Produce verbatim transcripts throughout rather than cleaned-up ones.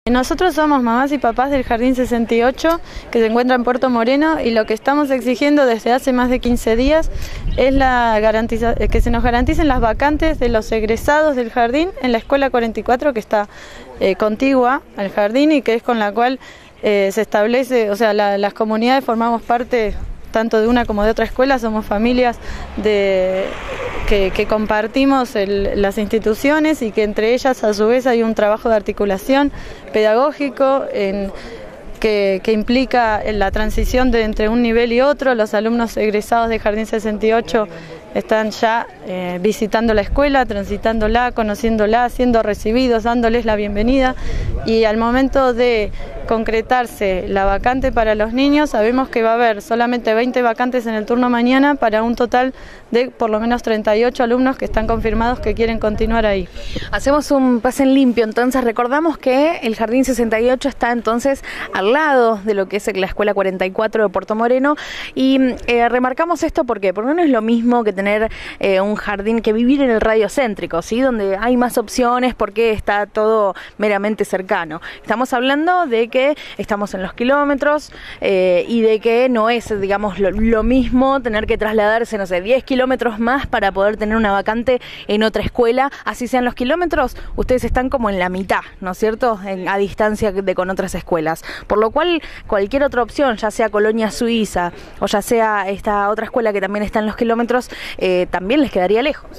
Nosotros somos mamás y papás del Jardín sesenta y ocho, que se encuentra en Puerto Moreno, y lo que estamos exigiendo desde hace más de quince días es la garantiza que se nos garanticen las vacantes de los egresados del jardín en la escuela cuarenta y cuatro, que está eh, contigua al jardín y que es con la cual eh, se establece, o sea, la, las comunidades formamos parte tanto de una como de otra escuela, somos familias de, que, que compartimos el, las instituciones, y que entre ellas a su vez hay un trabajo de articulación pedagógico en, que, que implica la transición de entre un nivel y otro. Los alumnos egresados de Jardín sesenta y ocho están ya eh, visitando la escuela, transitándola, conociéndola, siendo recibidos, dándoles la bienvenida, y al momento de concretarse la vacante para los niños, sabemos que va a haber solamente veinte vacantes en el turno mañana para un total de por lo menos treinta y ocho alumnos que están confirmados que quieren continuar ahí. Hacemos un pase en limpio, entonces recordamos que el Jardín sesenta y ocho está entonces al lado de lo que es la escuela cuarenta y cuatro de Puerto Moreno, y eh, remarcamos esto porque, porque no es lo mismo que tener eh, un jardín que vivir en el radio céntrico, ¿sí? Donde hay más opciones porque está todo meramente cercano. Estamos hablando de que estamos en los kilómetros eh, y de que no es, digamos, lo, lo mismo tener que trasladarse, no sé, diez kilómetros más para poder tener una vacante en otra escuela. Así sean los kilómetros, ustedes están como en la mitad, ¿no es cierto?, en, a distancia de con otras escuelas. Por lo cual, cualquier otra opción, ya sea Colonia Suiza o ya sea esta otra escuela que también está en los kilómetros, eh, también les quedaría lejos.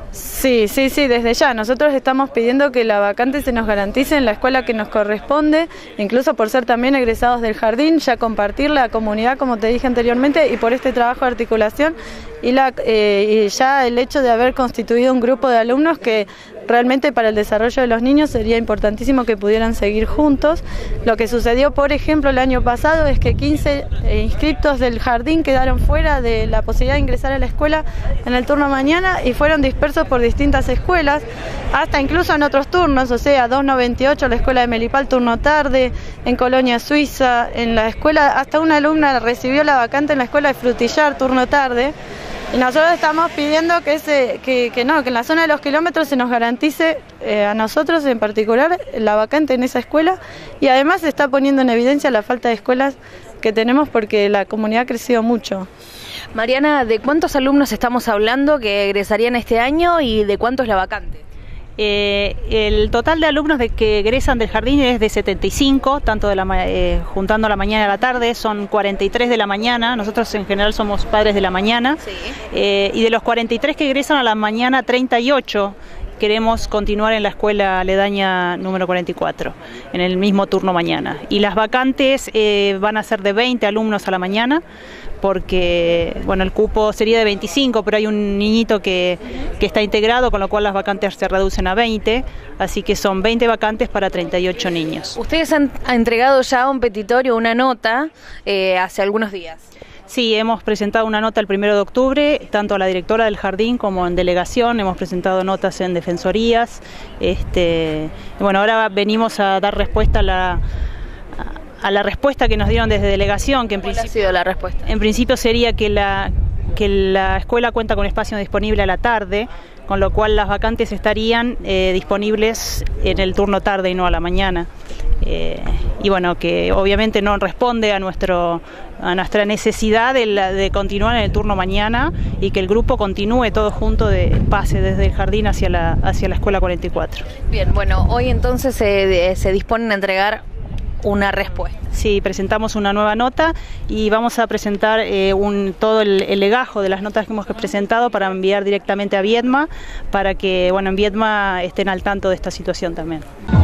Sí, sí, sí, desde ya. Nosotros estamos pidiendo que la vacante se nos garantice en la escuela que nos corresponde, incluso por ser también egresados del jardín, ya compartir la comunidad, como te dije anteriormente, y por este trabajo de articulación y, la, eh, y ya el hecho de haber constituido un grupo de alumnos que realmente para el desarrollo de los niños sería importantísimo que pudieran seguir juntos. Lo que sucedió, por ejemplo, el año pasado es que quince inscriptos del jardín quedaron fuera de la posibilidad de ingresar a la escuela en el turno mañana y fueron dispersos por distintas escuelas, hasta incluso en otros turnos, o sea, dos noventa y ocho, la escuela de Melipal, turno tarde, en Colonia Suiza, en la escuela, hasta una alumna recibió la vacante en la escuela de Frutillar, turno tarde. Y nosotros estamos pidiendo que, ese, que, que no, que en la zona de los kilómetros se nos garantice eh, a nosotros en particular la vacante en esa escuela, y además se está poniendo en evidencia la falta de escuelas que tenemos porque la comunidad ha crecido mucho. Mariana, ¿de cuántos alumnos estamos hablando que egresarían este año y de cuánto es la vacante? Eh, el total de alumnos de que egresan del jardín es de setenta y cinco, tanto de la, eh, juntando la mañana y la tarde, son cuarenta y tres de la mañana. Nosotros en general somos padres de la mañana, sí. eh, y de los cuarenta y tres que egresan a la mañana, treinta y ocho queremos continuar en la escuela aledaña número cuarenta y cuatro, en el mismo turno mañana. Y las vacantes eh, van a ser de veinte alumnos a la mañana, porque bueno, el cupo sería de veinticinco, pero hay un niñito que, que está integrado, con lo cual las vacantes se reducen a veinte, así que son veinte vacantes para treinta y ocho niños. Ustedes han, han entregado ya un petitorio, una nota, eh, hace algunos días. Sí, hemos presentado una nota el primero de octubre, tanto a la directora del jardín como en delegación, hemos presentado notas en defensorías. Este, bueno, ahora venimos a dar respuesta a la, a la respuesta que nos dieron desde delegación, que en ¿Cuál principio, ha sido la respuesta? En principio sería que la, que la escuela cuenta con espacio disponible a la tarde, con lo cual las vacantes estarían eh, disponibles en el turno tarde y no a la mañana. Eh, y bueno, que obviamente no responde a nuestro a nuestra necesidad de, la, de continuar en el turno mañana, y que el grupo continúe todo junto, de pase desde el jardín hacia la, hacia la escuela cuarenta y cuatro. Bien, bueno, hoy entonces se, se disponen a entregar una respuesta. Sí, presentamos una nueva nota y vamos a presentar eh, un, todo el, el legajo de las notas que hemos presentado para enviar directamente a Viedma, para que bueno, en Viedma estén al tanto de esta situación también.